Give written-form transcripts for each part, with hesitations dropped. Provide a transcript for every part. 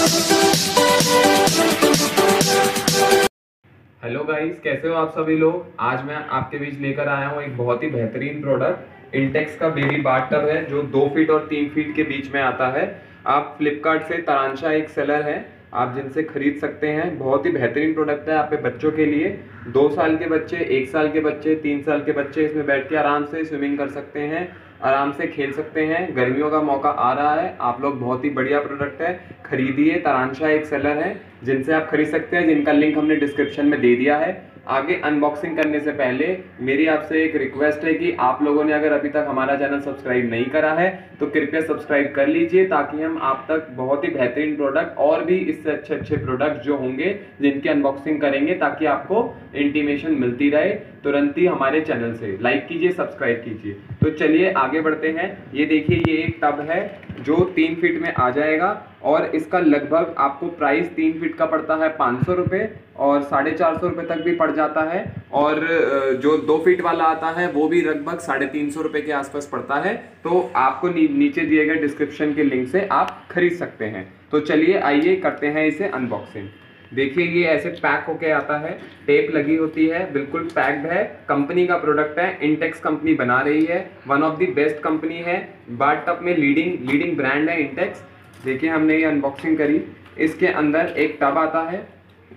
Hello guys, कैसे हो आप सभी लोग। आज मैं आपके बीच लेकर आया हूँ एक बहुत ही बेहतरीन प्रोडक्ट। इंटेक्स का बेबी बाथ टब है जो 2 फीट और 3 फीट के बीच में आता है। आप फ्लिपकार्ट से तरांशा एक सेलर है, आप जिनसे खरीद सकते हैं। बहुत ही बेहतरीन प्रोडक्ट है आपके बच्चों के लिए। 2 साल के बच्चे, 1 साल के बच्चे, 3 साल के बच्चे इसमें बैठ के आराम से स्विमिंग कर सकते हैं, आराम से खेल सकते हैं। गर्मियों का मौका आ रहा है, आप लोग बहुत ही बढ़िया प्रोडक्ट है, खरीदिए। तरांशा एक सेलर है जिनसे आप खरीद सकते हैं, जिनका लिंक हमने डिस्क्रिप्शन में दे दिया है। आगे अनबॉक्सिंग करने से पहले मेरी आपसे एक रिक्वेस्ट है कि आप लोगों ने अगर अभी तक हमारा चैनल सब्सक्राइब नहीं करा है तो कृपया सब्सक्राइब कर लीजिए, ताकि हम आप तक बहुत ही बेहतरीन प्रोडक्ट और भी इससे अच्छे अच्छे प्रोडक्ट जो होंगे जिनकी अनबॉक्सिंग करेंगे, ताकि आपको इंटीमेशन मिलती रहे तुरंत ही हमारे चैनल से। लाइक कीजिए, सब्सक्राइब कीजिए। तो चलिए आगे बढ़ते हैं। ये देखिए, ये एक टब है जो 3 फीट में आ जाएगा और इसका लगभग आपको प्राइस 3 फीट का पड़ता है 500 रुपये और 450 रुपये तक भी पड़ जाता है। और जो 2 फीट वाला आता है वो भी लगभग 350 रुपये के आसपास पड़ता है। तो आपको नीचे दिए गए डिस्क्रिप्शन के लिंक से आप खरीद सकते हैं। तो चलिए आइए करते हैं इसे अनबॉक्सिंग। देखिए, ये ऐसे पैक होके आता है, टेप लगी होती है, बिल्कुल पैक्ड है। कंपनी का प्रोडक्ट है, इंटेक्स कंपनी बना रही है, one of the best company है। बाथ टब में लीडिंग ब्रांड है इंटेक्स। देखिए, हमने ये अनबॉक्सिंग करी। इसके अंदर एक टब आता है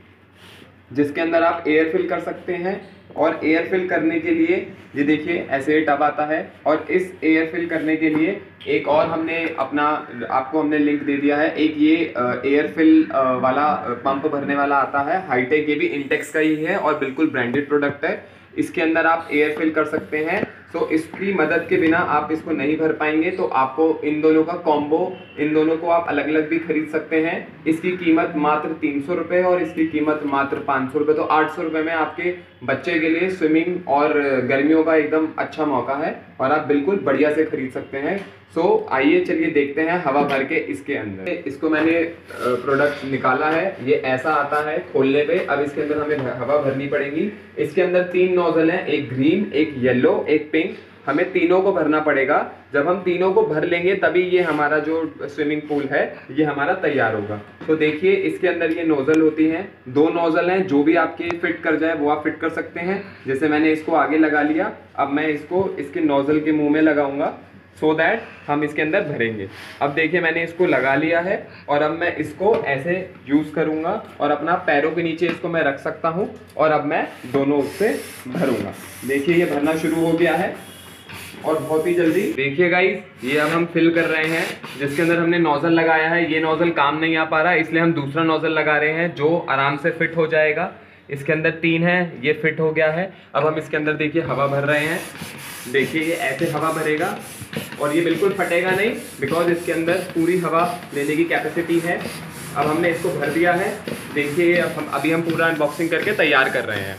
जिसके अंदर आप एयर फिल कर सकते हैं, और एयर फिल करने के लिए ये देखिए ऐसे टब आता है। और इस एयर फिल करने के लिए एक और हमने आपको हमने लिंक दे दिया है। एक ये एयर फिल वाला पंप भरने वाला आता है, हाईटेक, ये भी इंटेक्स का ही है और बिल्कुल ब्रांडेड प्रोडक्ट है। इसके अंदर आप एयर फिल कर सकते हैं। तो इसकी मदद के बिना आप इसको नहीं भर पाएंगे, तो आपको इन दोनों का कॉम्बो, इन दोनों को आप अलग अलग भी खरीद सकते हैं। इसकी कीमत मात्र 300 रुपये और इसकी कीमत मात्र 500 रुपये। तो 800 रुपये में आपके बच्चे के लिए स्विमिंग और गर्मियों का एकदम अच्छा मौका है और आप बिल्कुल बढ़िया से खरीद सकते हैं। सो आइए चलिए देखते हैं हवा भर के इसके अंदर। इसको मैंने प्रोडक्ट निकाला है, ये ऐसा आता है खोलने पे। अब इसके अंदर हमें हवा भरनी पड़ेगी। इसके अंदर 3 नोजल हैं, एक ग्रीन, एक येलो, एक पिंक। हमें तीनों को भरना पड़ेगा। जब हम तीनों को भर लेंगे तभी ये हमारा जो स्विमिंग पूल है ये हमारा तैयार होगा। तो देखिए, इसके अंदर ये नोजल होती हैं, 2 नोजल हैं, जो भी आपके फिट कर जाए वो आप फिट कर सकते हैं। जैसे मैंने इसको आगे लगा लिया, अब मैं इसको इसके नोजल के मुंह में लगाऊंगा सो दैट हम इसके अंदर भरेंगे। अब देखिए, मैंने इसको लगा लिया है और अब मैं इसको ऐसे यूज़ करूँगा और अपना पैरों के नीचे इसको मैं रख सकता हूँ और अब मैं दोनों उससे भरूँगा। देखिए, ये भरना शुरू हो गया है और बहुत ही जल्दी। देखिए गाइस, ये अब हम फिल कर रहे हैं। जिसके अंदर हमने नोजल लगाया है, ये नोजल काम नहीं आ पा रहा है, इसलिए हम दूसरा नोजल लगा रहे हैं जो आराम से फिट हो जाएगा। इसके अंदर 3 है, ये फिट हो गया है। अब हम इसके अंदर देखिए हवा भर रहे हैं। देखिए, ये ऐसे हवा भरेगा और ये बिल्कुल फटेगा नहीं, बिकॉज इसके अंदर पूरी हवा लेने की कैपेसिटी है। अब हमने इसको भर दिया है। देखिए, अभी हम पूरा अनबॉक्सिंग करके तैयार कर रहे हैं।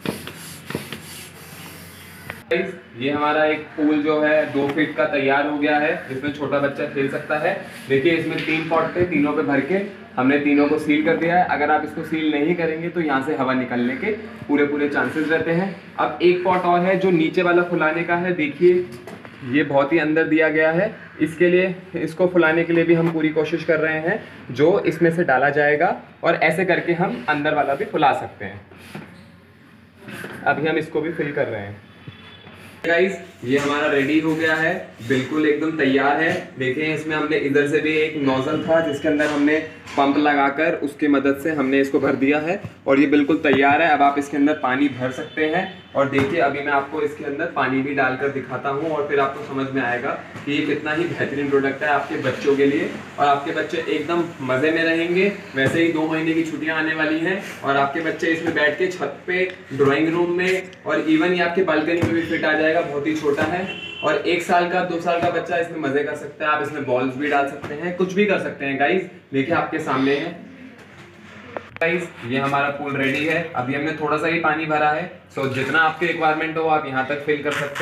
ये हमारा एक पूल जो है 2 फीट का तैयार हो गया है, जिसमें छोटा बच्चा खेल सकता है। देखिए, इसमें 3 पॉट थे, तीनों पे भर के हमने तीनों को सील कर दिया है। अगर आप इसको सील नहीं करेंगे तो यहाँ से हवा निकलने के पूरे चांसेस रहते हैं। अब एक पॉट और है जो नीचे वाला फुलाने का है। देखिए, ये बहुत ही अंदर दिया गया है। इसके लिए, इसको फुलाने के लिए भी हम पूरी कोशिश कर रहे हैं, जो इसमें से डाला जाएगा और ऐसे करके हम अंदर वाला भी फुला सकते हैं। अभी हम इसको भी फिल कर रहे हैं। गाइस, ये हमारा रेडी हो गया है, बिल्कुल एकदम तैयार है। देखें, इसमें हमने इधर से भी एक नोजल था जिसके अंदर हमने पंप लगाकर उसकी मदद से हमने इसको भर दिया है और ये बिल्कुल तैयार है। अब आप इसके अंदर पानी भर सकते हैं। और देखिए, अभी मैं आपको इसके अंदर पानी भी डालकर दिखाता हूँ और फिर आपको समझ में आएगा कि ये कितना ही बेहतरीन प्रोडक्ट है आपके बच्चों के लिए। और आपके बच्चे एकदम मज़े में रहेंगे। वैसे ही 2 महीने की छुट्टियाँ आने वाली हैं और आपके बच्चे इसमें बैठ के छत पे, ड्राइंग रूम में और इवन ये आपके बालकनी में भी फिट आ जाएगा। बहुत ही छोटा है और 1 साल का, 2 साल का बच्चा इसमें मज़े कर सकता है। आप इसमें बॉल्स भी डाल सकते हैं, कुछ भी कर सकते हैं। गाइस, देखिए आपके सामने है। गाइस, ये हमारा पूल रेडी है। अभी हमने थोड़ा सा ही पानी भरा है, सो जितना आपके रिक्वायरमेंट हो आप यहाँ तक फिल कर सकते हैं।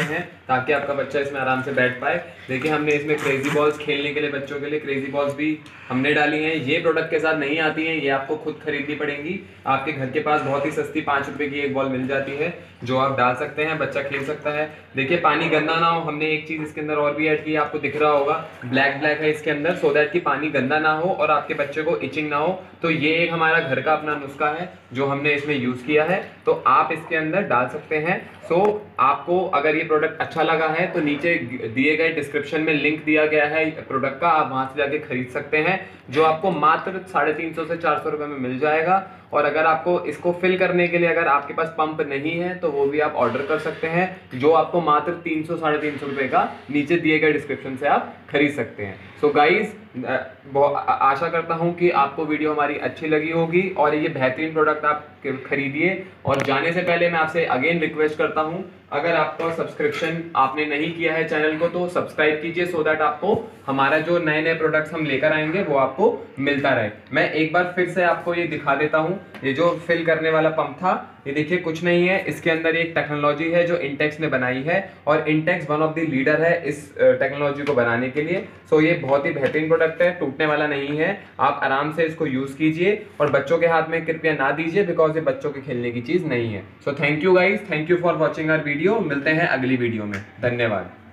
ताकि आपका बच्चा इसमें आराम से बैठ पाए। देखिए हमने इसमें क्रेजी बॉल्स खेलने के लिए, बच्चों के लिए क्रेजी बॉल्स भी हमने डाली हैं। ये प्रोडक्ट के साथ नहीं आती हैं, ये आपको खुद खरीदनी पड़ेंगी। आपके घर के पास बहुत ही सस्ती 5 रुपए की एक बॉल मिल जाती है जो आप डाल सकते हैं, बच्चा खेल सकता है। देखिए पानी गंदा ना हो, हमने एक चीज़ इसके अंदर और भी ऐड की है, आपको दिख रहा होगा ब्लैक ब्लैक है इसके अंदर, सो दैट कि पानी गंदा ना हो और आपके बच्चे को इचिंग ना हो। तो ये एक हमारा घर का अपना नुस्खा है जो हमने इसमें यूज़ किया है, तो आप इसके अंदर डाल सकते हैं। सो आपको अगर ये प्रोडक्ट अच्छा लगा है तो नीचे दिए गए डिस्क्रिप्शन में लिंक दिया गया है प्रोडक्ट का, आप वहाँ से जाके खरीद सकते हैं, जो आपको मात्र 350 से 400 रुपये में मिल जाएगा। और अगर आपको इसको फिल करने के लिए अगर आपके पास पंप नहीं है तो वो भी आप ऑर्डर कर सकते हैं, जो आपको मात्र 300 साढ़े 300 रुपये का नीचे दिए गए डिस्क्रिप्शन से आप खरीद सकते हैं। सो गाइज आशा करता हूं कि आपको वीडियो हमारी अच्छी लगी होगी और ये बेहतरीन प्रोडक्ट आप खरीदिए। और जाने से पहले मैं आपसे अगेन रिक्वेस्ट करता हूं, अगर आपका सब्सक्रिप्शन आपने नहीं किया है चैनल को तो सब्सक्राइब कीजिए, सो दैट आपको हमारा जो नए नए प्रोडक्ट्स हम लेकर आएंगे वो आपको मिलता रहे। मैं एक बार फिर से आपको ये दिखा देता हूँ, ये जो फिल करने वाला पंप था, ये देखिए कुछ नहीं है, इसके अंदर एक टेक्नोलॉजी है जो इंटेक्स ने बनाई है और Intex one of the leader है इस टेक्नोलॉजी को बनाने के लिए। सो ये बहुत ही बेहतरीन प्रोडक्ट है, टूटने वाला नहीं है, आप आराम से इसको यूज़ कीजिए और बच्चों के हाथ में कृपया ना दीजिए, बिकॉज ये बच्चों के खेलने की चीज़ नहीं है। So thank you guys, thank you for watching our video. मिलते हैं अगली वीडियो में, धन्यवाद।